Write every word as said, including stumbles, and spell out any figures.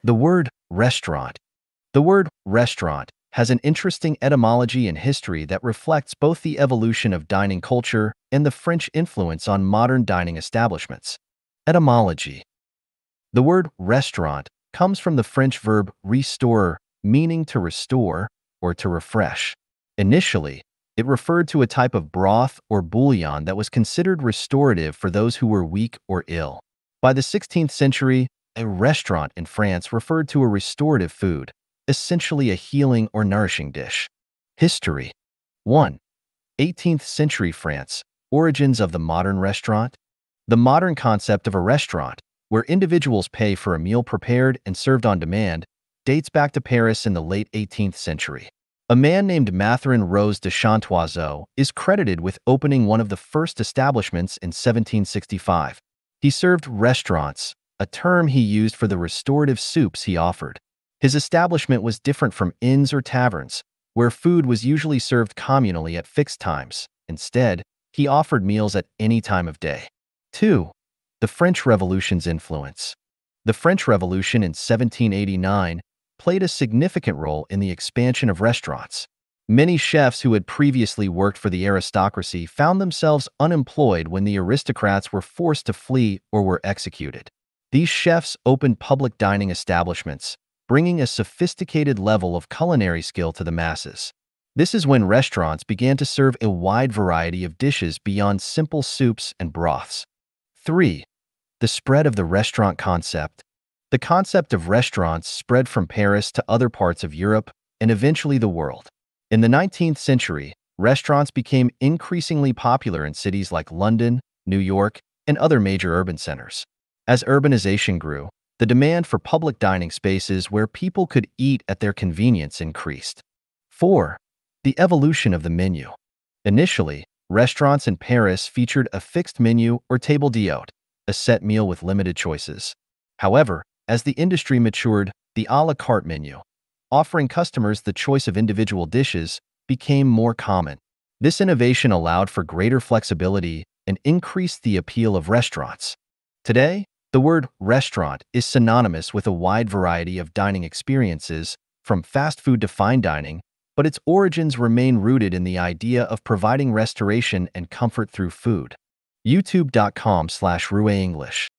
The word restaurant. The word restaurant has an interesting etymology and history that reflects both the evolution of dining culture and the French influence on modern dining establishments. Etymology. The word restaurant comes from the French verb restaurer, meaning to restore or to refresh. Initially, it referred to a type of broth or bouillon that was considered restorative for those who were weak or ill. By the sixteenth century, a restaurant in France referred to a restorative food, essentially a healing or nourishing dish. History. one. eighteenth century France. Origins of the modern restaurant. The modern concept of a restaurant, where individuals pay for a meal prepared and served on demand, dates back to Paris in the late eighteenth century. A man named Mathurin Roze de Chantoiseau is credited with opening one of the first establishments in seventeen sixty-five. He served restaurants, a term he used for the restorative soups he offered. His establishment was different from inns or taverns, where food was usually served communally at fixed times. Instead, he offered meals at any time of day. two. The French Revolution's influence. The French Revolution in seventeen eighty-nine played a significant role in the expansion of restaurants. Many chefs who had previously worked for the aristocracy found themselves unemployed when the aristocrats were forced to flee or were executed. These chefs opened public dining establishments, bringing a sophisticated level of culinary skill to the masses. This is when restaurants began to serve a wide variety of dishes beyond simple soups and broths. three. The spread of the restaurant concept. The concept of restaurants spread from Paris to other parts of Europe and eventually the world. In the nineteenth century, restaurants became increasingly popular in cities like London, New York, and other major urban centers. As urbanization grew, the demand for public dining spaces where people could eat at their convenience increased. four. The evolution of the menu. Initially, restaurants in Paris featured a fixed menu or table d'hôte, a set meal with limited choices. However, as the industry matured, the à la carte menu, offering customers the choice of individual dishes, became more common. This innovation allowed for greater flexibility and increased the appeal of restaurants. Today, the word restaurant is synonymous with a wide variety of dining experiences, from fast food to fine dining, but its origins remain rooted in the idea of providing restoration and comfort through food. youtube dot com slash RuiEnglish